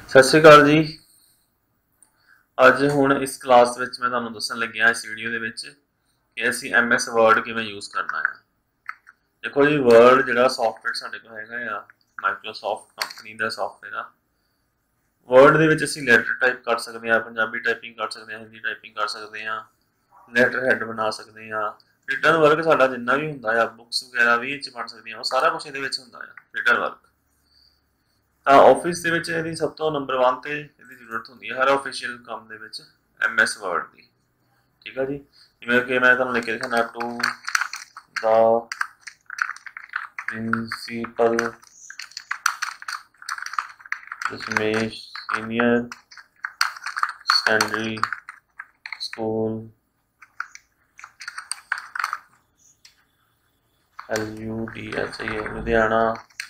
सत श्री अकाल जी। अज हुण इस क्लास में मैं तुहानूं दस्सण लग्या इस वीडियो दे विच कि असीं MS वर्ड किवें यूज़ करना है। देखो जी, वर्ड जिहड़ा सॉफ्टवेयर साडे कोल हैगा आ, माइक्रोसॉफ्ट कंपनी का सॉफ्टवेयर आ। वर्ड दे विच असीं लैटर टाइप कर सकते हैं, पंजाबी टाइपिंग कर सकते हैं, हिंदी टाइपिंग कर सकते हैं, लैटर हैड बना सकते हैं। रिटन वर्क साडा जिन्ना भी हुंदा आ, बुक्स वगैरह भी इह 'च बन सकदियां, वो सारा कुछ इहदे विच हुंदा आ रिटन वर्क। ਤਾਂ ਆਫਿਸ ਦੇ ਵਿੱਚ ਇਹਦੀ ਸਭ ਤੋਂ ਨੰਬਰ 1 ਤੇ ਇਹਦੀ ਜ਼ਰੂਰਤ ਹੁੰਦੀ ਹੈ ਹਰ ਆਫੀਸ਼ੀਅਲ ਕੰਮ ਦੇ ਵਿੱਚ MS ਵਰਡ ਦੀ। ਠੀਕ ਹੈ ਜੀ, ਜਿਵੇਂ ਕਿ ਮੈਂ ਤੁਹਾਨੂੰ ਲਿਖ ਕੇ ਦਿਖਾਣਾ ਟੂ ਦਾ principal Dashmesh senior secondary school LUDHIA Ludhiana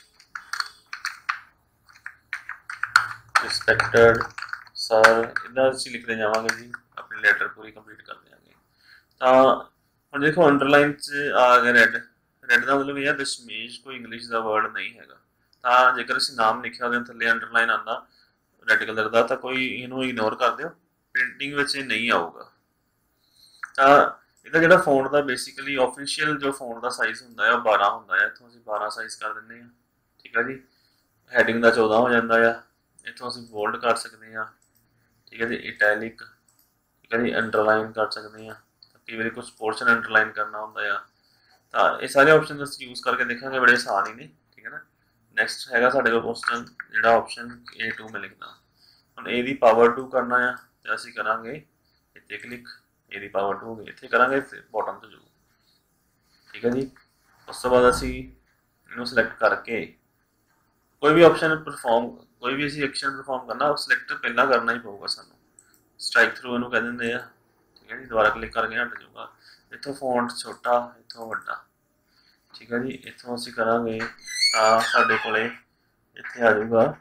respected sir, ਇੱਦਾਂ ਅਸੀਂ ਲਿਖਦੇ ਜਾਵਾਂਗੇ ਜੀ, ਆਪਣੀ ਲੈਟਰ ਪੂਰੀ ਕੰਪਲੀਟ ਕਰ ਦਿਆਂਗੇ। ਤਾਂ ਹੁਣ ਦੇਖੋ ਅੰਡਰਲਾਈਨ 'ਚ ਆ ਗਿਆ ਰੈੱਡ ਦਾ ਮਤਲਬ ਇਹ ਆ ਦਸ਼ਮੇਸ਼ ਕੋਈ ਇੰਗਲਿਸ਼ ਦਾ ਵਰਡ ਨਹੀਂ ਹੈਗਾ। ਤਾਂ ਜੇਕਰ ਅਸੀਂ ਨਾਮ ਲਿਖਿਆ ਉਹਦੇ ਥੱਲੇ ਅੰਡਰਲਾਈਨ ਆਉਂਦਾ ਰੈੱਡ ਕਲਰ ਦਾ ਤਾਂ ਕੋਈ ਇਹਨੂੰ ਇਗਨੋਰ ਕਰ ਦਿਓ, ਪ੍ਰਿੰਟਿੰਗ ਵਿੱਚ ਇਹ ਨਹੀਂ ਆਊਗਾ। ਤਾਂ ਇਹਦਾ ਜਿਹੜਾ ਫੋਨ ਦਾ ਬੇਸਿਕਲੀ ਆਫੀਸ਼ੀਅਲ ਜੋ ਫੋਨ ਦਾ ਸਾਈਜ਼ ਹੁੰਦਾ ਹੈ ਉਹ 12 ਹੁੰਦਾ ਹੈ। ਇੱਥੋਂ ਅਸੀਂ 12 ਸਾਈਜ਼ ਕਰ ਦਿੰਦੇ ਹਾਂ। ਠੀਕ ਹੈ ਜੀ, ਹੈਡਿੰਗ ਦਾ 14 ਹੋ ਜਾਂਦਾ ਆ। ਇੱਥੋਂ ਅਸੀਂ ਬੋਲਡ ਕਰ ਸਕਦੇ ਹਾਂ। ਠੀਕ ਹੈ ਜੀ, ਇਟੈਲਿਕ, ਠੀਕ ਹੈ ਜੀ, ਅੰਡਰਲਾਈਨ ਕਰ ਸਕਦੇ ਹਾਂ। ਕਈ ਵਾਰੀ ਕੁਛ ਪੋਰਸ਼ਨ ਅੰਡਰਲਾਈਨ ਕਰਨਾ ਹੁੰਦਾ ਆ। ਤਾਂ ਇਹ ਸਾਰੇ ਆਪਸ਼ਨ ਅਸੀਂ ਯੂਜ਼ ਕਰਕੇ ਦੇਖਾਂਗੇ, ਬੜੇ ਆਸਾਨ ਹੀ ਨੇ। ਠੀਕ ਹੈ ਨਾ। ਨੈਕਸਟ ਹੈਗਾ ਸਾਡੇ ਕੋਲ ਕੁਐਸਚਨ, ਜਿਹੜਾ ਆਪਸ਼ਨ A2 ਮੈਂ ਲਿਖਦਾ। ਹੁਣ A ਦੀ ਪਾਵਰ 2 ਕਰਨਾ ਆ ਤੇ ਅਸੀਂ ਕਰਾਂਗੇ ਇੱਥੇ ਕਲਿੱਕ, A ਦੀ ਪਾਵਰ 2 ਹੋ ਗਈ, ਇੱਥੇ ਕਰਾਂਗੇ ਫਿਰ ਬਾਟਮ ਤੋਂ ਜਾਊ। ਠੀਕ ਹੈ ਜੀ, ਉਸ ਤੋਂ ਬਾਅਦ ਅਸੀਂ ਇਹਨੂੰ ਸਿਲੈਕਟ ਕਰਕੇ ਕੋਈ ਵੀ ਆਪਸ਼ਨ ਪਰਫਾਰਮ, ਕੋਈ ਵੀ ਅਸੀਂ ਐਕਸ਼ਨ ਪਰਫਾਰਮ ਕਰਨਾ ਉਹ ਸਿਲੈਕਟ ਪਹਿਲਾਂ ਕਰਨਾ ਹੀ ਪਊਗਾ ਸਾਨੂੰ। ਸਟ੍ਰਾਈਕ ਥਰੂ ਇਹਨੂੰ ਕਹਿ ਦਿੰਦੇ ਆ। ਠੀਕ ਹੈ ਜੀ, ਦੁਬਾਰਾ ਕਲਿੱਕ ਕਰਕੇ ਹਟ ਜਾਊਗਾ। ਇੱਥੋਂ ਫੌਂਟ ਛੋਟਾ, ਇੱਥੋਂ ਵੱਡਾ। ਠੀਕ ਹੈ ਜੀ, ਇੱਥੋਂ ਅਸੀਂ ਕਰਾਂਗੇ ਤਾਂ ਸਾਡੇ ਕੋਲੇ ਇੱਥੇ ਆ ਜਾਊਗਾ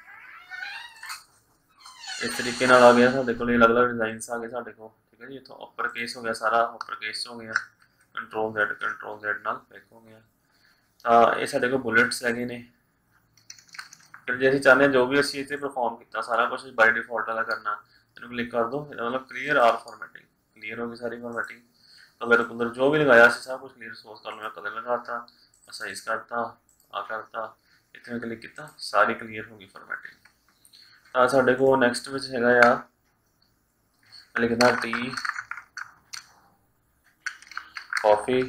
ਇਸ ਤਰੀਕੇ ਨਾਲ ਆ ਗਿਆ। ਸਾਡੇ ਕੋਲ ਅਲੱਗ-ਅਲੱਗ ਡਿਜ਼ਾਈਨਸ ਆ ਗਏ ਸਾਡੇ ਕੋਲ। ਠੀਕ ਹੈ ਜੀ, ਇੱਥੋਂ ਅਪਰ ਕੇਸ ਹੋ ਗਿਆ, ਸਾਰਾ ਅਪਰ ਕੇਸ 'ਚ ਹੋ ਗਿਆ। ਕੰਟਰੋਲ Z ਨਾਲ ਬੈਕ ਹੋ ਗਿਆ। ਤਾਂ ਇਹ ਸਾਡੇ ਕੋਲ ਬੁਲੇਟਸ ਹੈਗੇ ਨੇ। ਫਿਰ ਜੇ ਅਸੀਂ ਚਾਹੁੰਦੇ ਹਾਂ ਜੋ ਵੀ ਅਸੀਂ ਇੱਥੇ ਪਰਫਾਰਮ ਕੀਤਾ ਸਾਰਾ ਕੁਝ ਬਾਈ ਡਿਫਾਲਟ ਵਾਲਾ ਕਰਨਾ, ਇਹਨੂੰ ਕਲਿੱਕ ਕਰ ਦਿਓ। ਇਹਦਾ ਮਤਲਬ ਕਲੀਅਰ ਆਰ ਫਾਰਮੈਟਿੰਗ, ਕਲੀਅਰ ਹੋ ਗਈ ਸਾਰੀ ਫਾਰਮੈਟਿੰਗ। ਕਲਰ ਜੋ ਵੀ ਲਗਾਇਆ ਸੀ ਸਭ ਕੁਝ ਕਲੀਅਰ। ਸੋਰਸ ਕਰ ਲਓ, ਮੈਂ ਕਲਰ ਲਗਾਤਾ, ਸਾਈਜ਼ ਕਰਤਾ, ਆ ਕਰਤਾ, ਇੱਥੇ ਮੈਂ ਕਲਿੱਕ ਕੀਤਾ, ਸਾਰੀ ਕਲੀਅਰ ਹੋ ਗਈ ਫਾਰਮੈਟਿੰਗ। ਤਾਂ ਸਾਡੇ ਕੋਲ ਨੈਕਸਟ ਵਿੱਚ ਹੈਗਾ ਆ, ਮੈਂ ਲਿਖਦਾ ਟੀ ਕਾਫੀ।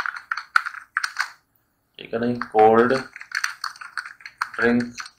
ਠੀਕ ਹੈ ਨਾ ਜੀ, ਕੋਲਡ ਡਰਿੰਕ।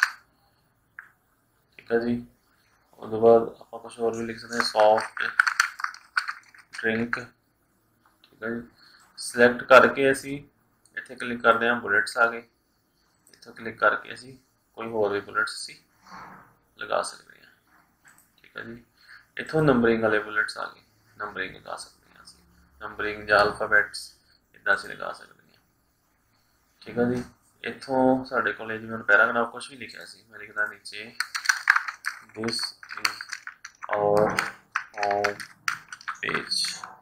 ਠੀਕ ਹੈ ਜੀ, ਉਹਦੇ ਬਾਅਦ ਆਪਾਂ ਕੁਛ ਹੋਰ ਵੀ ਲਿਖ ਸਕਦੇ ਹਾਂ, ਸੌਫਟ ਡਰਿੰਕ। ਠੀਕ ਹੈ ਜੀ, ਸਿਲੈਕਟ ਕਰਕੇ ਅਸੀਂ ਇੱਥੇ ਕਲਿੱਕ ਕਰਦੇ ਹਾਂ, ਬੁਲੇਟਸ ਆ ਗਏ। ਇੱਥੋਂ ਕਲਿੱਕ ਕਰਕੇ ਅਸੀਂ ਕੋਈ ਹੋਰ ਵੀ ਬੁਲੇਟਸ ਅਸੀਂ ਲਗਾ ਸਕਦੇ ਹਾਂ। ਠੀਕ ਹੈ ਜੀ, ਇੱਥੋਂ ਨੰਬਰਿੰਗ ਵਾਲੇ ਬੁਲੇਟਸ ਆ ਗਏ, ਨੰਬਰਿੰਗ ਲਗਾ ਸਕਦੇ ਹਾਂ ਅਸੀਂ, ਨੰਬਰਿੰਗ ਜਾਂ ਅਲਫਾਬੈਟਸ ਇੱਦਾਂ ਅਸੀਂ ਲਗਾ ਸਕਦੇ ਹਾਂ। ਠੀਕ ਹੈ ਜੀ, ਇੱਥੋਂ ਸਾਡੇ ਕੋਲ ਜਿਵੇਂ ਪੈਰਾਗ੍ਰਾਫ ਕੁਛ ਵੀ ਲਿਖਿਆ ਸੀ, ਮੈਂ ਲਿਖਦਾ ਨੀਚੇ this is our home page.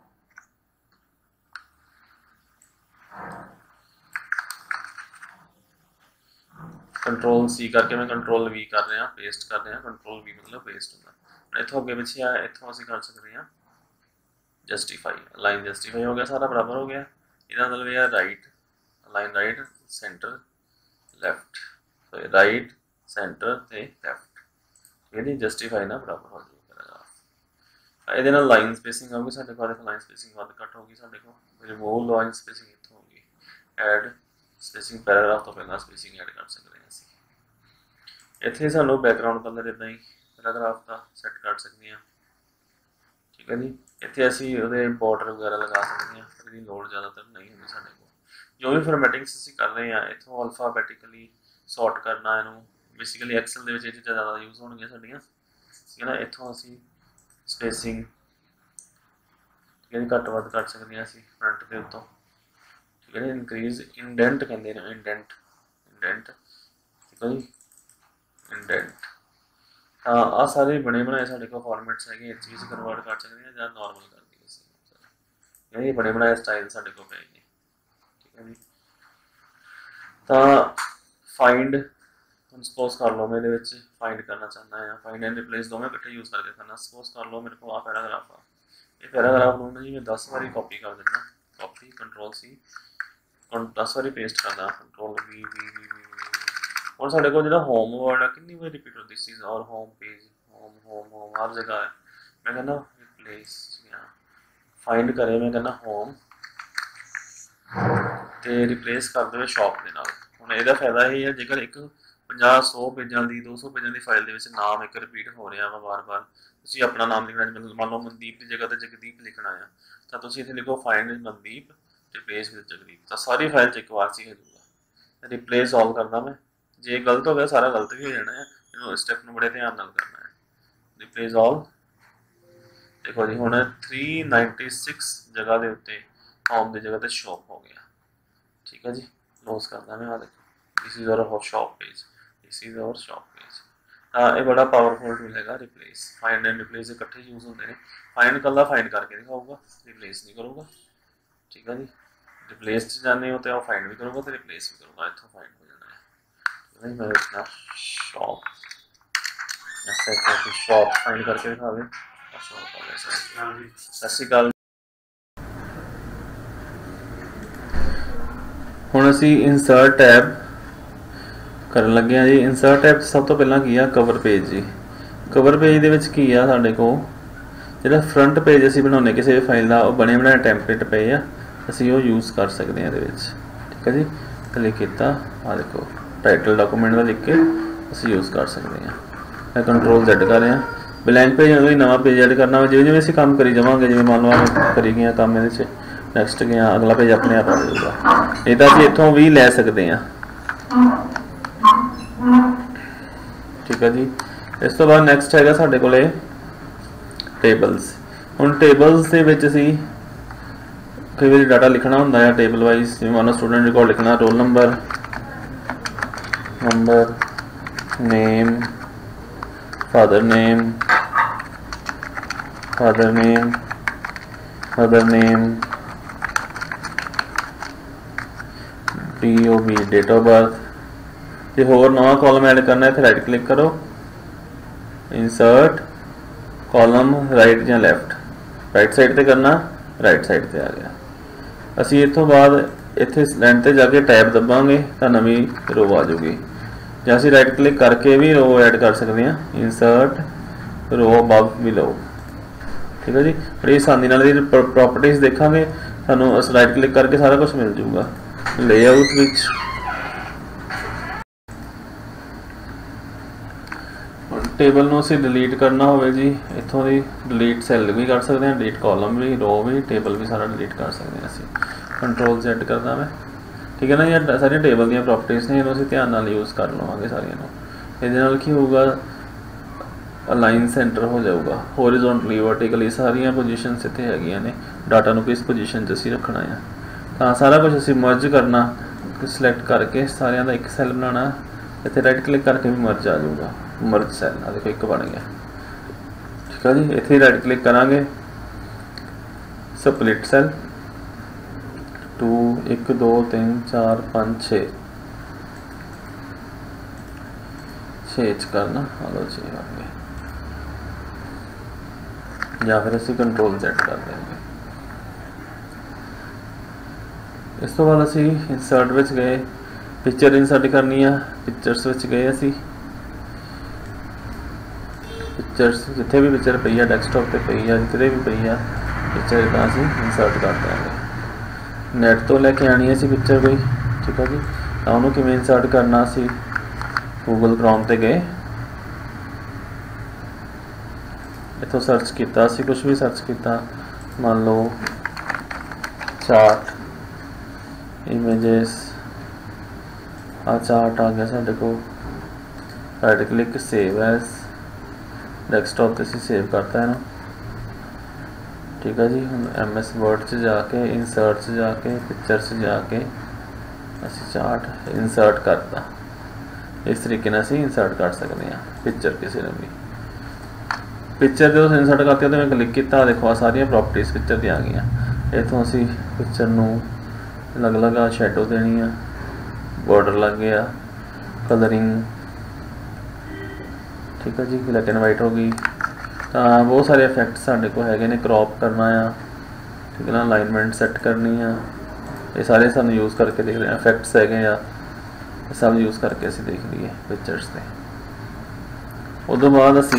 Control C ਕਰਕੇ ਮੈਂ ਕੰਟਰੋਲ V ਕਰ ਰਿਹਾ, ਪੇਸਟ ਕਰ ਰਿਹਾ। ਕੰਟਰੋਲ V ਮਤਲਬ ਪੇਸਟ ਹੁੰਦਾ। ਹੁਣ ਇੱਥੋਂ ਅੱਗੇ ਪਿੱਛੇ ਆ, ਇੱਥੋਂ ਅਸੀਂ ਕਰ ਸਕਦੇ ਹਾਂ ਜਸਟੀਫਾਈ। ਲਾਈਨ ਜਸਟੀਫਾਈ ਹੋ ਗਿਆ, ਸਾਰਾ ਬਰਾਬਰ ਹੋ ਗਿਆ। ਇਹਦਾ ਮਤਲਬ ਇਹ ਆ right, line right, centre, left. So right, centre ਤੇ ਲੈਫਟ। ਠੀਕ ਹੈ ਜੀ, ਜਸਟੀਫਾਈ ਨਾ ਬਰਾਬਰ ਹੋ ਜਾਊਗਾ ਪੈਰਾਗ੍ਰਾਫ। ਇਹਦੇ ਨਾਲ ਲਾਈਨ ਸਪੇਸਿੰਗ ਆਊਗੀ ਸਾਡੇ ਕੋਲ। ਲਾਈਨ ਸਪੇਸਿੰਗ ਵੱਧ ਘੱਟ ਹੋਗੀ ਸਾਡੇ ਕੋਲ। ਰਿਮੂਵ ਲਾਈਨ ਸਪੇਸਿੰਗ ਇੱਥੋਂ ਹੋਗੀ, ਐਡ ਸਪੇਸਿੰਗ, ਪੈਰਾਗ੍ਰਾਫ ਤੋਂ ਪਹਿਲਾਂ ਸਪੇਸਿੰਗ ਐਡ ਕਰ ਸਕਦੇ ਹਾਂ ਅਸੀਂ। ਇੱਥੇ ਸਾਨੂੰ ਬੈਕਗਰਾਊਂਡ ਕਲਰ ਇੱਦਾਂ ਹੀ ਪੈਰਾਗ੍ਰਾਫ ਦਾ ਸੈੱਟ ਕਰ ਸਕਦੇ ਹਾਂ। ਠੀਕ ਹੈ ਜੀ, ਇੱਥੇ ਅਸੀਂ ਉਹਦੇ ਬਾਰਡਰ ਵਗੈਰਾ ਲਗਾ ਸਕਦੇ ਹਾਂ, ਇਹਦੀ ਲੋੜ ਜ਼ਿਆਦਾਤਰ ਨਹੀਂ ਹੁੰਦੀ ਸਾਡੇ ਕੋਲ। ਜੋ ਵੀ ਫਾਰਮੈਟਿੰਗਸ ਅਸੀਂ ਕਰ ਰਹੇ ਹਾਂ, ਇੱਥੋਂ ਅਲਫਾਬੈਟਿਕਲੀ ਸੌਰਟ ਕਰਨਾ ਇਹਨੂੰ। ਬੇਸਿਕਲੀ ਐਕਸਲ ਦੇ ਵਿੱਚ ਇਹ ਚੀਜ਼ਾਂ ਜ਼ਿਆਦਾ ਯੂਜ਼ ਹੋਣਗੀਆਂ ਸਾਡੀਆਂ। ਠੀਕ ਹੈ ਨਾ, ਇੱਥੋਂ ਅਸੀਂ ਸਪੇਸਿੰਗ ਠੀਕ ਹੈ ਜੀ ਘੱਟ ਵੱਧ ਕਰ ਸਕਦੇ ਹਾਂ ਅਸੀਂ ਫਰੰਟ ਦੇ ਉੱਤੋਂ। ਠੀਕ ਹੈ ਜੀ, ਇਨਕਰੀਜ਼, ਇੰਡੈਂਟ ਕਹਿੰਦੇ ਨੇ, ਇੰਡੈਂਟ। ਠੀਕ ਹੈ ਜੀ, ਇੰਡੈਂਟ। ਤਾਂ ਆਹ ਸਾਰੇ ਬਣੇ ਬਣਾਏ ਸਾਡੇ ਕੋਲ ਫਾਰਮੈਟਸ ਹੈਗੇ, ਇਹ ਚੀਜ਼ ਕਨਵਰਟ ਕਰ ਸਕਦੇ ਹਾਂ ਜਾਂ ਨੋਰਮਲ ਕਰ ਦਈਏ ਅਸੀਂ। ਇਹ ਬਣੇ ਬਣਾਏ ਸਟਾਈਲ ਸਾਡੇ ਕੋਲ ਪਏ ਨੇ। ਠੀਕ ਹੈ ਜੀ, ਤਾਂ ਫਾਈਂਡ ਹੁਣ ਸਪੋਜ਼ ਕਰ ਲਓ मैं फाइंड करना चाहना है, फाइंड एंड रिप्लेस दोवें इकट्ठे यूज़ करके करना। सपोज कर लो मेरे को आ पैराग्राफ आ, ये पैराग्राफ ਨੂੰ ਜੀ ਮੈਂ 10 ਵਾਰੀ ਕਾਪੀ ਕਰ ਦਿੰਦਾ, ਕਾਪੀ ਕੰਟਰੋਲ ਸੀ 10 ਵਾਰੀ ਪੇਸਟ ਕਰਦਾ, ਕੰਟਰੋਲ ਵੀ ਹੁਣ ਸਾਡੇ ਕੋਲ ਜਿਹੜਾ ਹੋਮ ਵਰਡ ਆ ਕਿੰਨੀ ਵਾਰੀ ਰਿਪੀਟ ਹੁੰਦੀ ਸੀ, ਔਰ ਹੋਮ ਪੇਜ ਹੋਮ हर जगह है। मैं कहना रिप्लेस फाइंड करे, मैं कहना होम ਤੇ ਰਿਪਲੇਸ ਕਰ ਦੇਵੇ ਸ਼ੌਪ ਦੇ ਨਾਲ। ਹੁਣ ਇਹਦਾ ਫਾਇਦਾ ਇਹ ਹੈ ਜੇਕਰ ਇੱਕ 50-100 ਪੇਜਾਂ ਦੀ 200 ਪੇਜਾਂ ਦੀ ਫਾਈਲ ਦੇ ਵਿੱਚ ਨਾਮ ਇੱਕ ਰਿਪੀਟ ਹੋ ਰਿਹਾ ਵਾ ਵਾਰ-ਵਾਰ, ਤੁਸੀਂ ਆਪਣਾ ਨਾਮ ਲਿਖਣਾ, ਮੰਨ ਲਓ ਮਨਦੀਪ ਦੀ ਜਗ੍ਹਾ ਤੇ ਜਗਦੀਪ ਲਿਖਣਾ ਆ, ਤਾਂ ਤੁਸੀਂ ਇੱਥੇ ਲਿਖੋ find Mandeep replace with Jagdeep, ਤਾਂ ਸਾਰੀ ਫਾਈਲ 'ਚ ਇੱਕ ਵਾਰ 'ਚ ਹੀ ਹੋ ਜਾਊਗਾ। ਰਿਪਲੇਸ ਆਲ ਕਰਦਾ ਮੈਂ, ਜੇ ਗਲਤ ਹੋ ਗਿਆ ਸਾਰਾ ਗਲਤ ਵੀ ਹੋ ਜਾਣਾ ਹੈ, ਇਹਨੂੰ ਸਟੈਪ ਨੂੰ ਬੜੇ ਧਿਆਨ ਨਾਲ ਕਰਨਾ ਹੈ। ਰਿਪਲੇਸ ਆਲ ਦੇਖੋ ਜੀ ਹੁਣ 396 ਜਗ੍ਹਾ ਦੇ ਉੱਤੇ ਹੋਮ ਦੀ ਜਗ੍ਹਾ ਤੇ ਸ਼ੌਪ ਹੋ ਗਿਆ। ठीक है जी, क्लोज करना मैं, देखो this is our shop page, this is our shop page. ये बड़ा पावरफुल टूल है। रिप्लेस फाइंड एंड रिप्लेस इकट्ठे यूज होते हैं। फाइंड कला फाइंड करके दिखाऊंगा, रिप्लेस नहीं करूँगा, ठीक है जी। रिप्लेस जाने होते हैं फाइंड भी करूँगा तो रिप्लेस भी करूँगा, इतना फाइंड हो जाना है। मैं इतना शॉप ऐसे शॉप फाइंड करके दिखा दे, शॉप आ गया। सत श्री अकाल। ਹੁਣ ਅਸੀਂ ਇਨਸਰਟ ਟੈਬ ਕਰਨ ਲੱਗੇ ਹਾਂ ਜੀ। ਇਨਸਰਟ ਟੈਬ ਸਭ ਤੋਂ ਪਹਿਲਾਂ ਕੀ ਆ, ਕਵਰ ਪੇਜ ਜੀ। ਕਵਰ ਪੇਜ ਦੇ ਵਿੱਚ ਕੀ ਆ, ਸਾਡੇ ਕੋਲ ਜਿਹੜਾ ਫਰੰਟ ਪੇਜ ਅਸੀਂ ਬਣਾਉਂਦੇ ਕਿਸੇ ਵੀ ਫਾਈਲ ਦਾ, ਉਹ ਬਣੇ ਬਣਾਏ ਟੈਂਪਲੇਟ ਪਏ ਆ, ਅਸੀਂ ਉਹ ਯੂਜ਼ ਕਰ ਸਕਦੇ ਹਾਂ ਇਹਦੇ ਵਿੱਚ, ਠੀਕ ਹੈ ਜੀ। ਕਲਿੱਕ ਕੀਤਾ, ਆ ਦੇਖੋ ਟਾਈਟਲ ਡਾਕੂਮੈਂਟ ਦਾ ਲਿਖ ਕੇ ਅਸੀਂ ਯੂਜ਼ ਕਰ ਸਕਦੇ ਹਾਂ। ਮੈਂ ਕੰਟਰੋਲ Z ਕਰ ਰਿਹਾ। ਬਲੈਂਕ ਪੇਜ ਜਦੋਂ ਨਵਾਂ ਪੇਜ ਐਡ ਕਰਨਾ ਵਾ, ਜਿਵੇਂ ਜਿਵੇਂ ਅਸੀਂ ਕੰਮ ਕਰੀ ਜਾਵਾਂਗੇ, ਜਿਵੇਂ ਮੰਨ ਲਓ ਕਰੀ ਗਏ ਕੰਮ ਇਹਦੇ 'ਚ, ਨੈਕਸਟ ਗਿਆ ਅਗਲਾ ਪੇਜ ਆਪਣੇ ਆਪ ਆ ਜਾਊਗਾ। ਇਹ ਤਾਂ ਅਸੀਂ ਇੱਥੋਂ ਵੀ ਲੈ ਸਕਦੇ ਹਾਂ, ਠੀਕ ਹੈ ਜੀ। ਇਸ ਤੋਂ ਬਾਅਦ ਨੈਕਸਟ ਹੈਗਾ ਸਾਡੇ ਕੋਲੇ ਟੇਬਲਸ। ਹੁਣ ਟੇਬਲਸ ਦੇ ਵਿੱਚ ਅਸੀਂ ਕਈ ਵਾਰੀ ਡਾਟਾ ਲਿਖਣਾ ਹੁੰਦਾ ਹੈ ਟੇਬਲ ਵਾਈਜ਼, ਜਿਵੇਂ ਮੰਨ ਲਓ ਸਟੂਡੈਂਟ ਰਿਕਾਰਡ ਲਿਖਣਾ, roll number name father name mother name DOB date of birth. जो होर नवा कॉलम ऐड करना है इत्थे राइट क्लिक करो, इंसर्ट कॉलम राइट या लैफ्ट, राइट साइड ते करना, राइट साइड ते आ गया। असी इत्थों बाद इत्थे लाइन ते जाके टैब दबांगे तो नवी रो आ जाऊगी, ਜਾਂ ਅਸੀਂ राइट क्लिक करके भी रो ऐड कर सकते हैं, इंसर्ट रो अबव बिलो, ठीक है जी। बड़ी आसानी नाल प्रॉपर्टीज देखांगे, सानू अस राइट क्लिक करके सारा कुछ मिल जाऊगा। लेआउट विच टेबल ਨੂੰ ਅਸੀਂ डिलीट करना होवे जी, इत्थों दी डिलीट सैल भी कर सकते हैं, डिलीट कॉलम भी, रो भी, टेबल भी सारा डिलीट कर सकते हैं ਅਸੀਂ। कंट्रोल Z करदा मैं, ठीक है ना। ये सारी टेबल ਦੀਆਂ प्रॉपर्टीज ने, ਇਹਨੂੰ ਅਸੀਂ ਧਿਆਨ ਨਾਲ यूज़ कर ਲਵਾਂਗੇ ਸਾਰੀਆਂ ਨੂੰ। ਇਹਦੇ ਨਾਲ ਕੀ ਹੋਊਗਾ, ਅਲਾਈਨ ਸੈਂਟਰ ਹੋ ਜਾਊਗਾ, ਹੋਰੀਜ਼ੋਨਟਲੀ ਵਰਟੀਕਲੀ ਸਾਰੀਆਂ ਪੋਜੀਸ਼ਨਸ ਇੱਥੇ ਹੈਗੀਆਂ ਨੇ, ਡਾਟਾ ਨੂੰ ਕਿਸ ਪੋਜੀਸ਼ਨ 'ਚ ਅਸੀਂ ਰੱਖਣਾ ਆ। ਤਾਂ ਸਾਰਾ ਕੁਝ ਅਸੀਂ ਮਰਜ ਕਰਨਾ, ਸਿਲੈਕਟ ਕਰਕੇ ਸਾਰਿਆਂ ਦਾ ਇੱਕ ਸੈੱਲ ਬਣਾਉਣਾ, ਇੱਥੇ ਰਾਈਟ ਕਲਿੱਕ ਕਰਕੇ ਵੀ ਮਰਜ ਆ ਜਾਊਗਾ, ਮਰਜ ਸੈੱਲ ਆ ਦੇਖੋ ਇੱਕ ਬਣ ਗਿਆ, ਠੀਕ ਹੈ ਜੀ। ਇੱਥੇ ਰਾਈਟ ਕਲਿੱਕ ਕਰਾਂਗੇ, ਸਪਲਿਟ ਸੈੱਲ 2 1 2 3 4 5 6 6 'ਚ करना, हलो 6 आ गए, या फिर ਅਸੀਂ कंट्रोल Z कर देंगे। इस तो बाद असी इंसर्ट विच गए, पिक्चर इंसर्ट करनी है, पिक्चर्स विच गए असी, पिक्चर्स जिथे भी पिक्चर पई है डेस्कटॉप पे पई है, जिथे भी पई है पिक्चर इदा असी इंसर्ट कर देंगे। नैट तो लैके आनी है पिक्चर कोई, ठीक है जी। तो उन्होंने किवें इंसर्ट करना, असी गूगल क्रोम ते गए, इतों सर्च किया, असी कुछ भी सर्च किया, मान लो चार्ट इमेजेस, आ चार्ट आ गया साढ़े को, right click save as, desktop से सेव करता है ना, ठीक है जी। हम MS वर्ड से जाके इंसर्ट से जाके पिक्चर से जाके असी चार्ट इंसर्ट करता, इस तरीके से असी इंसर्ट कर सकते हैं पिक्चर किसी ने भी। पिक्चर जो इंसर्ट करते तो मैं क्लिक किया, देखो आ सारिया प्रॉपर्टीज पिक्चर दी आ गई। इतों असी पिक्चर नू अलग अलग शैडो देनी है, बॉर्डर लग गया, कलरिंग ठीक है जी। ब्लैक एंड वाइट हो गई। तो बहुत सारे इफैक्ट साढ़े को है ने, क्रॉप करना आ, ठीक है ना, अलाइनमेंट सैट करनी आ, ये सारे सानू यूज़ करके देख रहे हैं। इफैक्ट्स है आ, सब यूज़ करके असीं देख लीए पिक्चर्स से। उदों बाद असी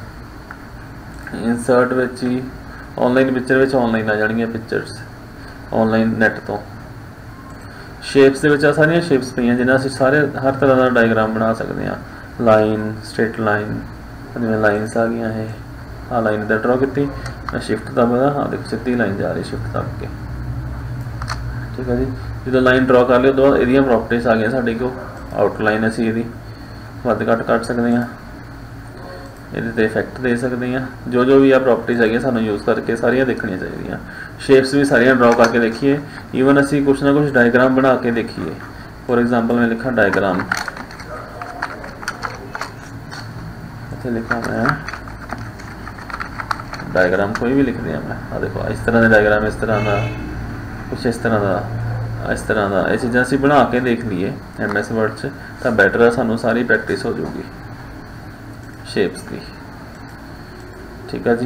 इंसर्ट विच ही ऑनलाइन पिक्चर विच ऑनलाइन आ जाणियां पिक्चर्स ऑनलाइन नैट तो। शेप्स दे विच सारियां शेप्स पईयां जिन्हां असीं सारे हर तरह का डायग्राम बना सकते हैं। लाइन, स्ट्रेट लाइन, जिवें लाइनस आ गई है, आ लाइन इधर ड्रॉ की, मैं शिफ्ट दबदा, हाँ देखो सीधी लाइन जा रही शिफ्ट दब के, ठीक है जी। जो लाइन ड्रॉ कर ली उस बाद इहदियां प्रॉपर्टीज आ गई साडे को। आउटलाइन असीं इहदी वध घट कर सकते हैं, ये इफैक्ट दे सकते हैं। जो जो भी आ प्रॉपर्टीज है सानू यूज़ करके सारियां देखनियां चाहिए। शेप्स भी सारियां ड्रॉ करके देखिए। ईवन असी कुछ ना कुछ डायग्राम बना के देखिए। फॉर एग्जांपल मैं लिखा डायग्राम, इत्थे लिखा मैं डायग्राम कोई भी लिख दिया मैं, आ देखो इस तरह का डायग्राम, इस तरह का कुछ, इस तरह का, इस तरह का, ये चीज़ां असीं बना के देख लीए MS वर्ड च, तो बैटर है, सानू सारी प्रैक्टिस हो जाऊगी शेप्स की, ठीक है जी।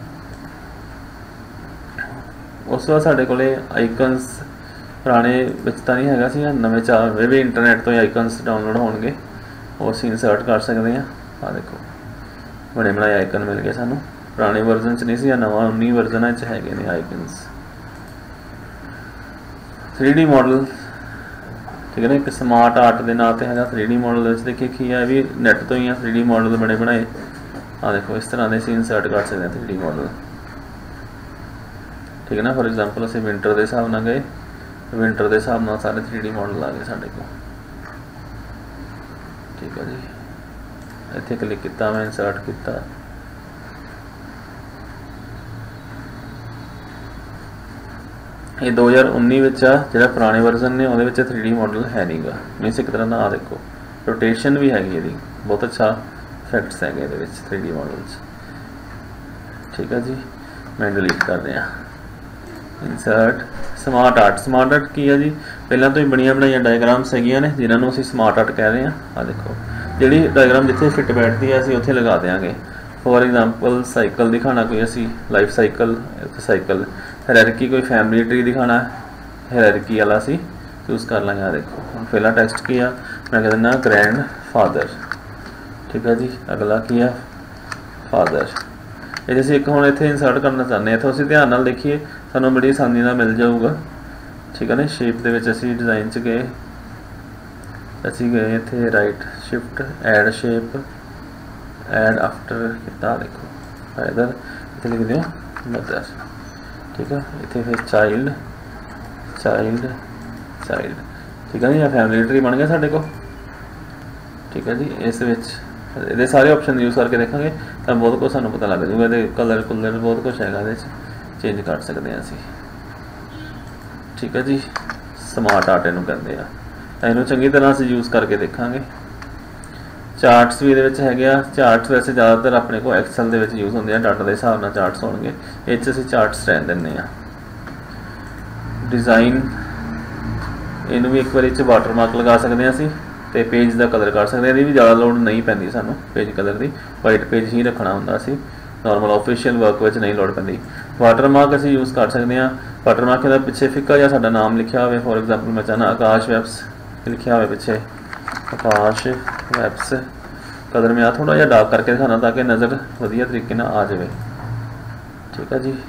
उस बाद साढ़े को आइकन्स पुराने विच तां नहीं हैगा सी, नवे चार भी इंटरनेट तो ही आइकन्स डाउनलोड होणगे, वो असीं इंसर्ट कर सकते हैं। आ देखो बने बनाए आइकन मिल गए सानू, पुराने वर्जन च नहीं सी, नवा 19 वर्जन च हैगे ने आइकन्स। 3D मॉडल, ठीक है ना, एक स्मार्ट आर्ट के नाम से है 3D मॉडल। देखिए की है भी नैट तो ही 3D मॉडल बने बनाए। आ देखो इस तरह से इंसर्ट कर सकते हैं 3D मॉडल, ठीक है ना। फॉर एग्जांपल असीं विंटर के हिसाब नाल गए, विंटर के हिसाब नाल सारे 3D मॉडल आ गए साडे को, ठीक है जी। इत्थे क्लिक किया, मैं इंसर्ट किया, ये 2019 जो पुराने वर्जन ने वो 3D मॉडल है नहीं गा, मीनस एक तरह का। आ देखो रोटेशन भी हैगी, ये बहुत अच्छा इफैक्ट्स है ये 3D मॉडल, ठीक है जी। मैं डिलीट कर दिया। Insert smart art, smart art की है जी, पहला तो ही बनिया बनाई डायग्राम्स है ने, जिन्होंने असीं स्मार्ट आर्ट कह रहे हैं। आ देखो जी डायग्राम जिथे फिट बैठती है असीं उत्थे लगा देंगे। फॉर एग्जांपल साइकिल दिखाना कोई, असीं लाइफ साइकिल, साइकिल हायरार्की, कोई फैमिली ट्री दिखाना हायरार्की वाला असीं चूज़ कर लेंगे। आ देखो हम पहला टैक्सट की है, मैं कह देना ग्रैंड फादर, ठीक है जी। अगला की है फादर, ये असीं एक हुण इत्थे इंसर्ट करना चाहते हैं, तो असीं ध्यान नाल देखिए सानूं बड़ी आसानी नाल मिल जाऊगा, ठीक है ना। शेप दे विच असीं डिज़ाइन च गए, असीं गए इत्थे right shift add shape, add after किता, देखो फादर इत्थे लिख दिओ मदर, ठीक है। इत्थे फिर चाइल्ड चाइल्ड चाइल्ड, ठीक है जी। यह फैमिली ट्री बन गया साडे को, ठीक है जी। इस विच ये सारे ऑप्शन यूज़ करके देखेंगे तो बहुत कुछ सानू पता लग जाऊगा। ये कलर कुलर बहुत कुछ है, चेंज कर सकते हैं असीं, ठीक है जी। स्मार्ट आर्ट इनू कहते हैं, इनू चंगी तरह असीं यूज़ करके देखांगे। चार्ट्स भी ये है, चार्ट्स वैसे ज़्यादातर अपने को एक्सल के यूज़ होंगे, डाटा के हिसाब नाल चार्ट्स होणगे, ये असीं चार्ट्स रहन दिंदे आ। डिज़ाइन इनू भी एक बार वाटरमार्क लगा सकते हैं असीं, तो पेज का कलर कर सकते हैं, ये भी ज़्यादा लोड़ नहीं पैंदी सानू पेज कलर की, वाइट पेज ही रखना हुंदा सी, नॉर्मल ऑफिशियल वर्क में नहीं लोड़ पैंदी। वाटरमार्क असीं यूज़ कर सकते हैं। वाटरमार्क के पिछे फिक्का जिहा साडा नाम लिखा हो, फॉर एग्जांपल मैं चाहना आकाश वैब्स लिखा हो पिछे, आकाश वैब्स, कलर में थोड़ा जिहा डार्क करके दिखाना ताकि नज़र वधिया तरीके नाल आ जाए, ठीक है जी।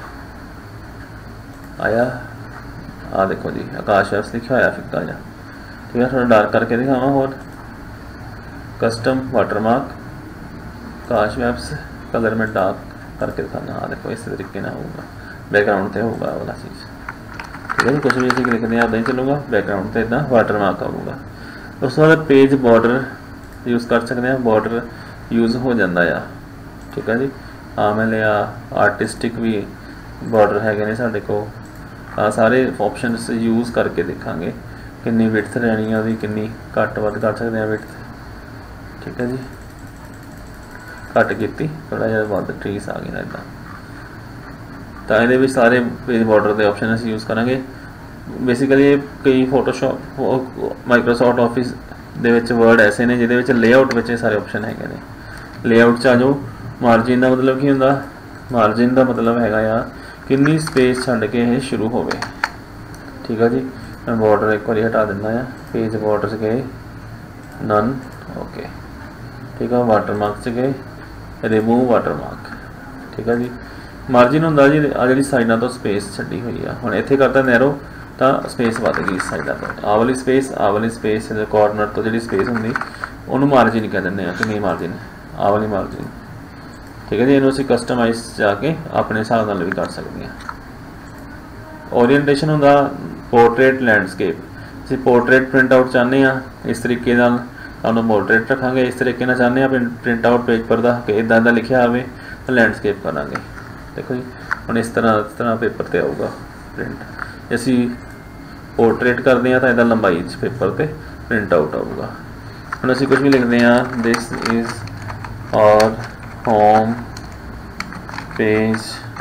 आया, आ देखो जी आकाश वैब्स लिखा होया फिक्का जिहा, ठीक है। थोड़ा डार्क करके दिखावा, और custom watermark Akash webs, colour में डार्क करके दिखाना। आ देखो इस तरीके ना होगा, बैकग्राउंड से होगा वाला चीज़, ठीक है जी। कुछ भी असीं लिखते हैं इदां ही चलूगा, बैकग्राउंड से इदां वाटरमार्क आऊगा। उस बाद पेज बॉर्डर यूज़ कर सकते हैं, बॉर्डर यूज़ हो जाता है, ठीक है जी। हाँ मैं लिया आर्टिस्टिक भी बॉर्डर है ने साडे को, सारे ऑप्शन यूज़ करके देखांगे कितनी विड्थ रहनी है, उसकी कितनी घट वध कर सकते हैं विड्थ, ठीक है जी। घट की थोड़ा जिहा वध ट्रीस आ गया इदा, तो ये सारे पेज बॉर्डर के ऑप्शन असीं यूज़ करांगे। बेसिकली कई फोटोशॉप माइक्रोसॉफ्ट ऑफिस दे विच वर्ड ऐसे ने जिहदे विच लेआउट विच सारे ऑप्शन है ने, लेआउट च आ जाओ। मार्जिन का मतलब की होंदा, मार्जिन का मतलब हैगा आ कितनी स्पेस छड्ड के ये शुरू होवे। ठीक है जी, मैं बॉर्डर एक बार हटा दिंदा आ, पेज बॉर्डर गए नन, ओके ठीक है। वाटरमार्क च गए, रिमूव वाटरमार्क। ठीक है जी, मार्जिन होंदा जी आ जी साइडों तो स्पेस छड्डी हुई है। हुण इत्थे करता नैरो तो स्पेस वध गई इस साइडों तो, आ वाली स्पेस कॉर्नर तो जी स्पेस होंगी उन्होंने मार्जिन कह दें कि नहीं मार्जिन आ वाली मार्जिन। ठीक है जी, इन्हू असीं कस्टमाइज जाके अपने हिसाब नाल भी कर सकते हैं। ओरीएंटेशन होंदा पोर्ट्रेट लैंडस्केप, असीं पोर्ट्रेट प्रिंट आउट चाहते हैं इस तरीके नाल तुहानूं पोर्ट्रेट रखांगे, इस तरीके नाल चाहते हैं प्रिंट आउट पेज पर दा कि इदां दा लिखिया आवे तो लैंडस्केप करांगे। देखो जी हुण इस तरह पेपर ते आऊगा प्रिंट। असीं पोर्ट्रेट करते हैं तो इदा लंबाई पेपर पर प्रिंट आउट आऊगा। हम असीं कुछ भी लिखते हैं दिस इज़ और होम पेज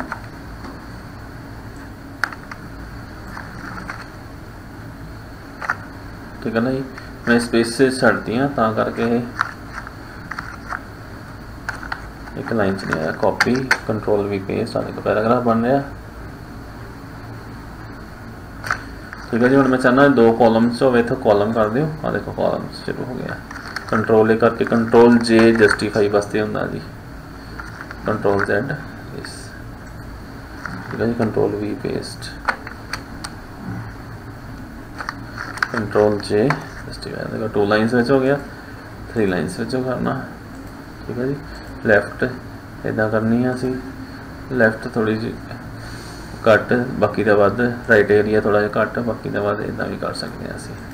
ठीक है ना जी, मैं स्पेसिस छड्डती हाँ तां करके एक लाइन च नहीं आया। कॉपी कंट्रोल वी पेस्ट आने का पैराग्राफ बन रहा। ठीक है जी, हम मैं चाहना 2 कॉलम्स हो तो कॉलम कर दो। आ देखो कॉलम्स शुरू हो गया। कंट्रोल ए करके कंट्रोल जे जस्टिफाई वास्ते होंगे जी, कंट्रोल जेड इस। ठीक है जी, control V paste, control J justify. देखो 2 लाइन्स हो गया, 3 लाइन्स करना। ठीक है जी, लैफ्ट इदा करनी है असी, लैफ्ट थोड़ी जी घट बाकी का वध, राइट एरिया थोड़ा जिहा घट बाकी का वध, इदा भी कर सकते हैं असी।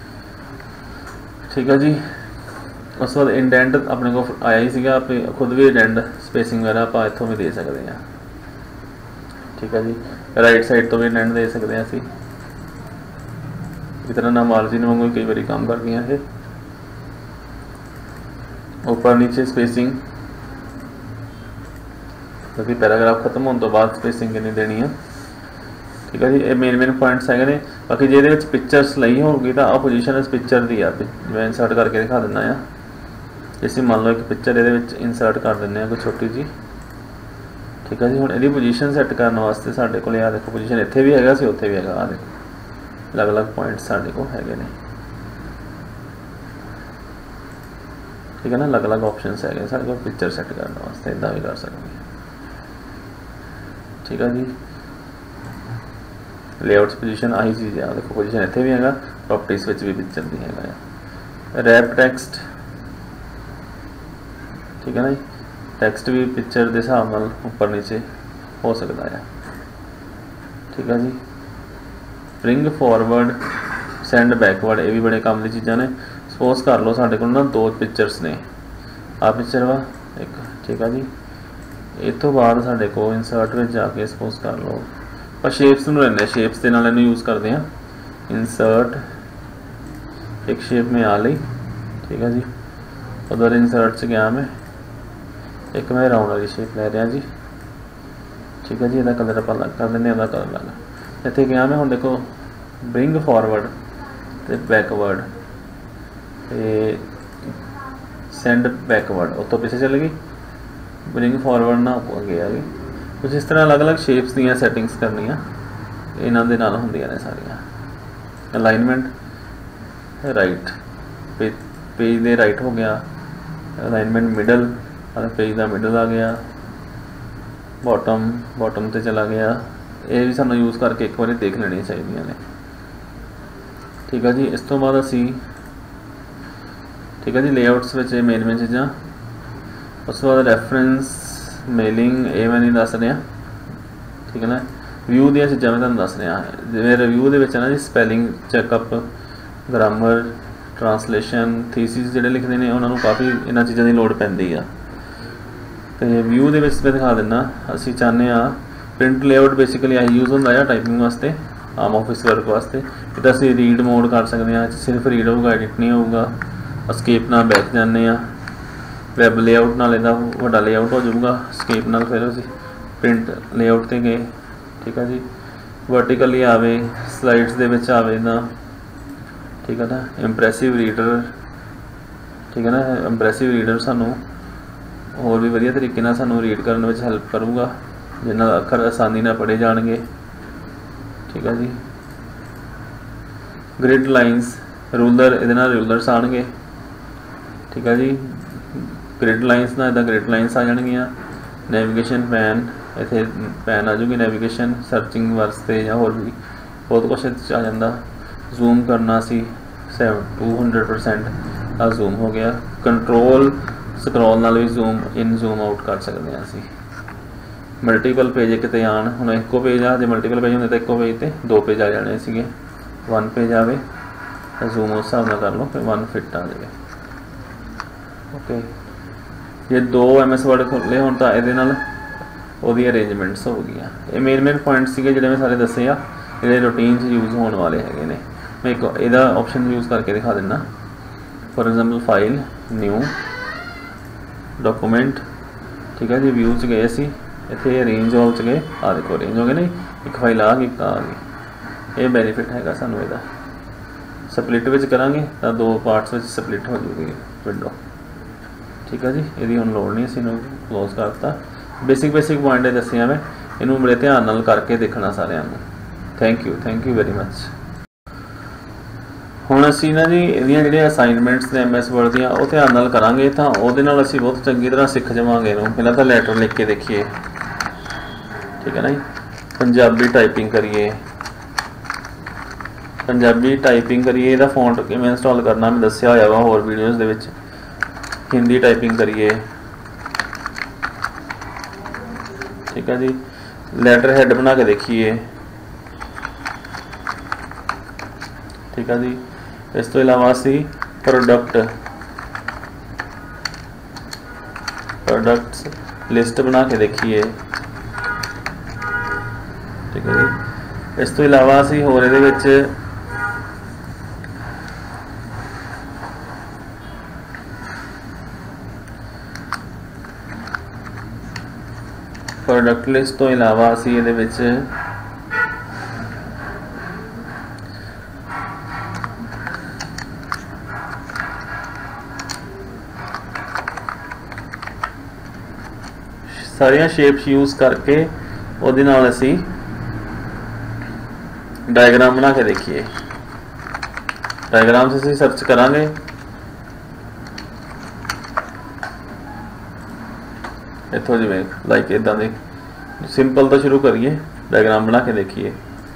ठीक है जी, उस बाद इंडेंट अपने को आया ही सीगा, आप खुद भी इंडेंट स्पेसिंग वगैरह आप इतों भी दे सकते हैं। ठीक है जी, राइट साइड तो भी इंडेंट दे सकते हैं असी। इस तरह ना मार्जिन वांगू कई बार काम कर दिया है। ऊपर नीचे स्पेसिंग क्योंकि पैराग्राफ खत्म होने तो बाद स्पेसिंग कितनी देनी है। ठीक है जी, ये मेन पॉइंट्स है। बाकी जे पिक्चर्स ली होगी तो आ पोजीशन इस पिक्चर की आ, मैं इंसर्ट करके दिखा दिना आ। जैसे मान लो एक पिक्चर ये इंसर्ट कर दें कोई छोटी जी। ठीक है जी, हुण इहदी पोजीशन सैट करने वास्ते साडे कोल आ देखो पोजीशन इत्थे भी हैगा सी उत्थे भी हैगा। आ देखो अलग अलग पॉइंट्स साडे कोल हैगे ने। ठीक है ना, अलग अलग ऑप्शनस है सारे को पिक्चर सैट करने वास्ते, इदा भी कर सकते हैं। ठीक है जी, लेआउट्स पोजीशन आही चीज़ है। देखो पोजीशन इत्थे भी हैगा, प्रॉपर्टीज विच भी पिक्चर दी हैगा। रैप टैक्सट, ठीक है ना जी, टैक्सट भी पिक्चर के हिसाब नाल उपर नीचे हो सकता है। ठीक है जी, ब्रिंग फॉरवर्ड सेंड बैकवर्ड, ये भी बड़े काम की चीज़ा ने। सपोज कर लो साढ़े को ना 2 पिक्चर्स ने, आ पिक्चर वा एक। ठीक है जी, इस तो बाद साढ़े को इंसर्ट में जाके सपोज कर लो पर शेप्स में लेने, शेप्स के नाल यूज़ करते हैं। इंसर्ट एक शेप में आ ली। ठीक है जी, उधर इंसर्ट च गया मैं, एक मैं राउंड वाली शेप ले रहा जी। ठीक है जी, यदा कलर आप अलग कर दें, कलर अलग। इतने गया मैं हम देखो ब्रिंग फॉरवर्ड तो बैकवर्ड, सेंड बैकवर्ड उस तो पीछे चल गई, ब्रिंग फॉरवर्ड ना हो गया जी। कुछ इस तरह अलग अलग शेप्स दी सैटिंग्स करनिया इन्हों के नाल होंदियां ने सारियां। अलाइनमेंट राइट, पेज दे राइट हो गया। अलाइनमेंट मिडल, पेज का मिडल आ गया। बॉटम ते चला गया। ये भी सानू यूज़ करके एक बार देख लेनी चाहिए ने। ठीक है जी, इस तो बाद असी ठीक है जी लेआउट्स मेन चीज़ा। उस बाद रैफरेंस मेलिंग ये मैं नहीं दस रहा। ठीक है ना, व्यू दी चीज़ा मैं तुहानूं दस रहा। जिवें रिव्यू दे विच ना जी spelling checkup, grammar, translation, thesis जिहड़े लिखते हैं उन्होंने काफ़ी इन्हां चीज़ों की लोड़ पैंदी आ। तो व्यू दे विच मैं दिखा दिना। असीं चाहते प्रिंट लेआउट बेसिकली यही यूज़ होंदा है टाइपिंग वास्ते, आम ऑफिस वर्क वास्ते। तो असीं रीड मोड कर सकते हैं, सिर्फ रीड होगा, एडिट नहीं होगा। स्केप नाल बैक जाने, वैब लेआउट नाल इहदा वड्डा लेआउट हो जाऊगा। स्केप नाल फिर असीं प्रिंट लेआउट ते गए। ठीक है जी, वर्टिकली आवे, स्लाइड्स दे विच आवे ना। ठीक है ना, इंप्रैसिव रीडर। ठीक है ना, इंप्रैसिव रीडर सानू होर भी वधिया तरीके नाल सानूं रीड करने में हैल्प करूँगा, जिन्हां दा अखर आसानी नाल पढ़े जाणगे। ठीक है जी। ग्रिड लाइन्स रूलर, इहदे नाल रूलर्स आउणगे। ठीक है जी। ग्रिड लाइन्स नाल इदां ग्रिड लाइन्स आ जाणगियां। नैविगेशन पैन, इत्थे पैन आ जाऊगी नैविगेशन सर्चिंग वास्ते या होर भी बहुत कुछ इस आ जाता। जूम करना सी 200% आ जूम हो गया। कंट्रोल स्क्रॉल नाल भी जूम इन जूम आउट कर सकते हैं असी। मल्टीपल पेज कितने आन, हुण इक्को पेज आ, जो मल्टीपल पेज होंदे तो इक्को पेज ते 2 पेज आ जाने सीगे। 1 पेज आवे तो जूम उस हिसाब नाल कर लो, फिर 1 फिट आ जाए। ओके, जे 2 MS वर्ड खोले होण तां इहदे नाल ਉਹਦੀ अरेंजमेंट्स हो गई। ये मेन पॉइंट सीगे जिहड़े मैं सारे दसे आ, जिहड़े रूटीन यूज़ होने वाले हैगे ने। मैं एक इहदा ऑप्शन यूज़ करके दिखा दिना। For example file new document. ठीक है जी। व्यू च गए असी, इत्थे रेंज ऑल च गए, आ देखो रेंज हो गए नहीं, एक फाइल आ गई, एक आ गई। ये बेनीफिट हैगा सानूं इहदा। स्पलिट विच करांगे तो 2 पार्ट्स विच स्पलिट हो जाएगी विंडो। ठीक है जी। इहदी हुण लोड़ नहीं, असीं इहनूं क्लोज करता। बेसिक पॉइंट दसिया मैं, इनू बड़े ध्यान नाल करके देखना सारिਆਂ ਨੂੰ। Thank you very much. हुण असीं ना जी इहदियां जिहड़ियां असाइनमेंट्स ने MS वर्ड दियां ਉਹ ध्यान नाल करांगे ਤਾਂ ਉਹਦੇ ਨਾਲ ਅਸੀਂ बहुत चंगी तरह सीख जावांगे। ਇਹਨੂੰ ਪਹਿਲਾਂ ਤਾਂ ਲੈਟਰ लिख के देखिए। ठीक है ना जी। पंजाबी टाइपिंग करिए, पंजाबी टाइपिंग करिए। ਇਹਦਾ फॉन्ट किवें इंस्टॉल करना मैं दस्सिया होया वा होर वीडियोज़ दे विच। हिंदी टाइपिंग करिए। ठीक है जी। लैटर हैड बना के देखिए। ठीक है जी। इस तो इलावा असी प्रोडक्ट्स लिस्ट बना के देखिए। ठीक है जी। इस तो इलावा असी होर इहदे विच प्रोडक्ट लिस्ट तो इलावा असी इहदे विच सारियां शेप्स यूज़ करके उहदे नाल असी डायग्राम बना के देखिए। डायग्राम से असी सर्च करांगे। इत्थों जिवें लाइक इदां दे सिंपल तो शुरू करिए, डायग्राम बना के देखिए।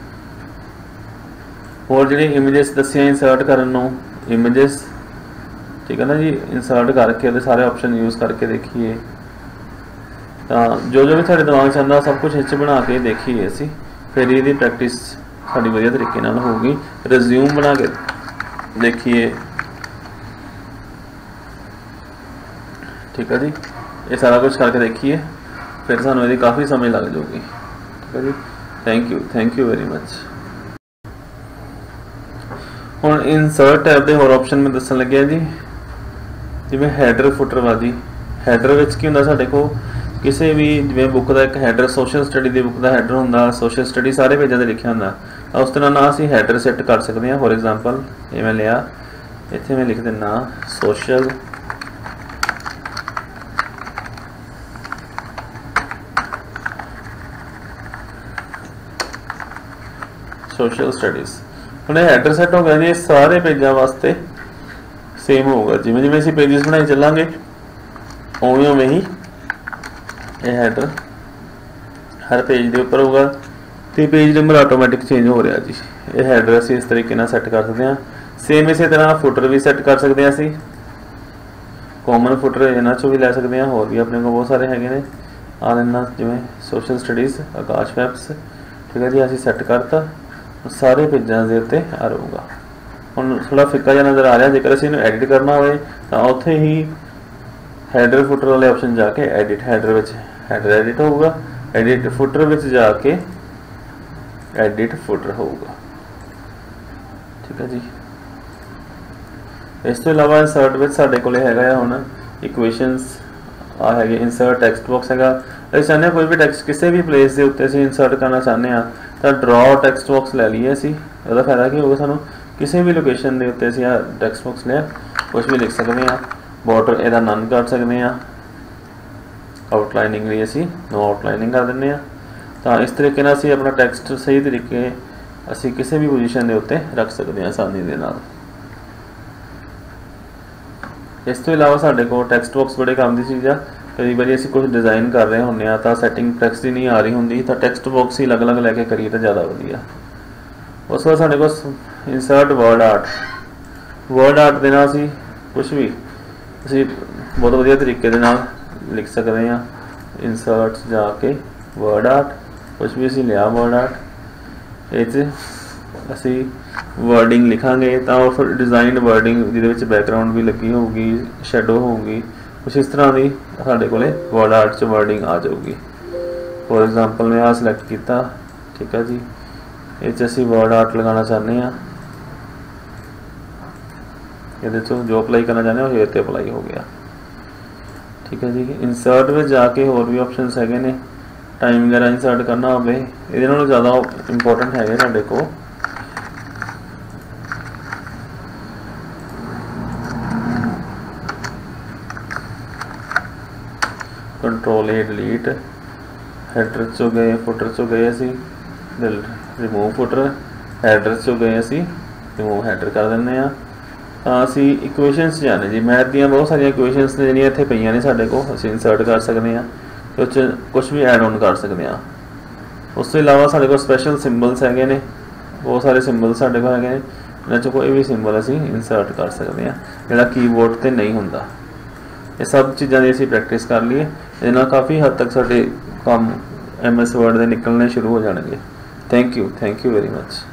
और जिहड़ी इमेजेस दसियां इंसर्ट करन इमेजेस। ठीक है ना जी। इंसर्ट करके सारे ऑप्शन यूज़ करके देखिए। तो जो भी साढ़े दिमाग चलता सब कुछ इस बना के देखिए असी, फिर ये प्रैक्टिस साड़ी वधिया तरीके नाल होगी। रिज्यूम बना के देखिए। ठीक है जी। ये सारा कुछ करके देखिए, फिर सानू ये काफ़ी समय लग जाऊगी। ठीक है जी। Thank you very much. हुण इंसर्ट टैब के होर ऑप्शन में दसन लग्या जी। जिवें हैडर फुटर वा जी। हैडर विच की हुंदा साडे कोल किसी भी जिवें बुक का एक हैडर, सोशल स्टडी की बुक का हैडर हुंदा, सोशल स्टडी सारे पेजां ते लिखिया हुंदा। उस तरह ना असीं हैडर सैट कर सकते हैं। फॉर एग्जांपल ये मैं लिया, इत्थे मैं लिख दिना सोशल स्टडीज़। हुण हैडर सैट हो गया जी। सारे पेजां वास्ते सेम होगा। जिवें जिवें असीं पेजेस बनाई चलांगे उवें उवें ही ये हैडर हर पेज के उपर होगा तो पेज नंबर ऑटोमैटिक चेंज हो रहा जी। ये हैडर असीं इस तरीके नाल सैट कर सकते हैं। सेम इस तरह फुटर भी सैट कर सकते हैं। असीं कॉमन फुटर इन्हां चों भी लै सकते हैं। होर भी अपने को बहुत सारे हैगे ने। आ लेना जिवें सोशल स्टडीज़ आकाश वैब्स। ठीक है जी। असीं सैट करता, सारे पेजां के उत्ते आ रहूगा। हुण थोड़ा फिक्का जिहा नज़र आ रहा। जेकर असीं इहनूं एडिट करना होवे तां उत्थे ही हैडर फुटर वाले ऑप्शन जाके एडिट, हैडर विच हैडर एडिट होगा, एडिट फुटर विच जाके एडिट फुटर होगा। ठीक है जी। इस तो इलावा इंसर्ट विच साडे कोल हैगा हुण इक्वेशनस आ है। इंसर्ट टैक्सट बॉक्स हैगा। असीं चाहते कोई भी टैक्सट किसी भी प्लेस के उत्ते असीं इंसर्ट करना चाहते हैं तो ड्रॉ टैक्सट बॉक्स लै लीए। असीं इहदा फायदा की होगा, सानूं किसी भी लोकेशन के उत्ते असीं टैक्सट बॉक्स लिया कुछ भी लिख सकते हैं। बॉर्डर इहदा नन कर सकते हैं। ਆਊਟਲਾਈਨਿੰਗ ਲਈ ਅਸੀਂ ਨੋ ਆਊਟਲਾਈਨਿੰਗ ਕਰ ਦਿੰਦੇ ਹਾਂ। ਤਾਂ ਇਸ ਤਰੀਕੇ ਨਾਲ ਅਸੀਂ ਆਪਣਾ ਟੈਕਸਟ ਸਹੀ ਤਰੀਕੇ ਅਸੀਂ ਕਿਸੇ ਵੀ ਪੋਜੀਸ਼ਨ ਦੇ ਉੱਤੇ ਰੱਖ ਸਕਦੇ ਹਾਂ ਆਸਾਨੀ ਦੇ ਨਾਲ। ਇਸ ਤੋਂ ਇਲਾਵਾ ਸਾਡੇ ਕੋਲ ਟੈਕਸਟ ਬਾਕਸ ਬੜੇ ਕੰਮ ਦੀ ਚੀਜ਼ ਆ। ਕਈ ਵਾਰੀ ਅਸੀਂ ਕੁਝ ਡਿਜ਼ਾਈਨ ਕਰ ਰਹੇ ਹੁੰਦੇ ਹਾਂ ਤਾਂ ਸੈਟਿੰਗ ਟੈਕਸਟ ਦੀ ਨਹੀਂ ਆ ਰਹੀ ਹੁੰਦੀ, ਤਾਂ ਟੈਕਸਟ ਬਾਕਸ ਹੀ ਅਲੱਗ-ਅਲੱਗ ਲੈ ਕੇ ਕਰੀਏ ਤਾਂ ਜ਼ਿਆਦਾ ਵਧੀਆ। ਉਸ ਤੋਂ ਬਾਅਦ ਸਾਡੇ ਕੋਲ insert word art. Word art ਦੇ ਨਾਲ ਅਸੀਂ ਕੁਛ ਵੀ ਅਸੀਂ ਬਹੁਤ ਵਧੀਆ ਤਰੀਕੇ ਦੇ ਨਾਲ ਲਿਖ ਸਕਦੇ ਹਾਂ। ਇਨਸਰਟ ਜਾ ਕੇ ਵਰਡ ਆਰਟ, ਕੁਛ ਵੀ ਅਸੀਂ ਲਿਆ ਵਰਡ ਆਰਟ, ਇਹ 'ਚ ਅਸੀਂ ਵਰਡਿੰਗ ਲਿਖਾਂਗੇ ਤਾਂ ਉਹ ਫਿਰ ਡਿਜ਼ਾਈਨਡ ਵਰਡਿੰਗ ਜਿਹਦੇ ਵਿੱਚ ਬੈਕਗਰਾਊਂਡ ਵੀ ਲੱਗੀ ਹੋਊਗੀ, ਸ਼ੈਡੋ ਹੋਊਗੀ, ਕੁਛ ਇਸ ਤਰ੍ਹਾਂ ਦੀ ਸਾਡੇ ਕੋਲ ਵਰਡ ਆਰਟ 'ਚ ਵਰਡਿੰਗ ਆ ਜਾਊਗੀ। ਫੋਰ ਐਗਜ਼ਾਮਪਲ ਮੈਂ ਆਹ ਸਿਲੈਕਟ ਕੀਤਾ, ਠੀਕ ਹੈ ਜੀ। ਇਹ 'ਚ ਅਸੀਂ ਵਰਡ ਆਰਟ ਲਗਾਉਣਾ ਚਾਹੁੰਦੇ ਹਾਂ, ਇਹਦੇ 'ਚੋਂ ਜੋ ਅਪਲਾਈ ਕਰਨਾ ਚਾਹੁੰਦੇ ਹੋ ਹੇਅਰ 'ਤੇ ਅਪਲਾਈ ਹੋ ਗਿਆ, ਠੀਕ ਹੈ ਜੀ। ਇਨਸਰਟ ਵਿੱਚ ਜਾ ਕੇ ਹੋਰ ਵੀ ਆਪਸ਼ਨਸ ਹੈਗੇ ਨੇ, ਟਾਈਮ ਵਗੈਰਾ ਇਨਸਰਟ ਕਰਨਾ ਹੋਵੇ ਇਹਦੇ ਨਾਲੋਂ ਜ਼ਿਆਦਾ ਇੰਪੋਰਟੈਂਟ ਹੈਗੇ ਸਾਡੇ ਕੋਲ ਕੰਟਰੋਲ ਏ ਡਿਲੀਟ। ਹੈਡਰ 'ਚੋਂ ਗਏ, ਫੁੱਟਰ 'ਚੋਂ ਗਏ ਅਸੀਂ ਰਿਮੂਵ ਫੁੱਟਰ, ਹੈਡਰ 'ਚੋਂ ਗਏ ਅਸੀਂ ਰਿਮੂਵ ਹੈਡਰ ਕਰ ਦਿੰਦੇ ਹਾਂ। ਤਾਂ ਅਸੀਂ ਇਕੁਏਸ਼ਨਸ ਜਾਣੇ ਜੀ, ਮੈਥ ਦੀਆਂ ਬਹੁਤ ਸਾਰੀਆਂ ਇਕੁਏਸ਼ਨਸ ਨੇ ਜਿਹੜੀਆਂ ਇੱਥੇ ਪਈਆਂ ਨੇ ਸਾਡੇ ਕੋਲ, ਅਸੀਂ ਇਨਸਰਟ ਕਰ ਸਕਦੇ ਹਾਂ ਅਤੇ ਉਹ 'ਚ ਕੁਛ ਵੀ ਐਡ ਔਨ ਕਰ ਸਕਦੇ ਹਾਂ। ਉਸ ਤੋਂ ਇਲਾਵਾ ਸਾਡੇ ਕੋਲ ਸਪੈਸ਼ਲ ਸਿੰਬਲਸ ਹੈਗੇ ਨੇ, ਬਹੁਤ ਸਾਰੇ ਸਿੰਬਲ ਸਾਡੇ ਕੋਲ ਹੈਗੇ ਨੇ, ਇਹਨਾਂ 'ਚੋਂ ਕੋਈ ਵੀ ਸਿੰਬਲ ਅਸੀਂ ਇਨਸਰਟ ਕਰ ਸਕਦੇ ਹਾਂ ਜਿਹੜਾ ਕੀਬੋਰਡ 'ਤੇ ਨਹੀਂ ਹੁੰਦਾ। ਇਹ ਸਭ ਚੀਜ਼ਾਂ ਦੀ ਅਸੀਂ ਪ੍ਰੈਕਟਿਸ ਕਰ ਲਈਏ, ਇਹਦੇ ਨਾਲ ਕਾਫੀ ਹੱਦ ਤੱਕ ਸਾਡੇ ਕੰਮ MS ਵਰਡ ਦੇ ਨਿਕਲਣੇ ਸ਼ੁਰੂ ਹੋ ਜਾਣਗੇ। Thank you very much.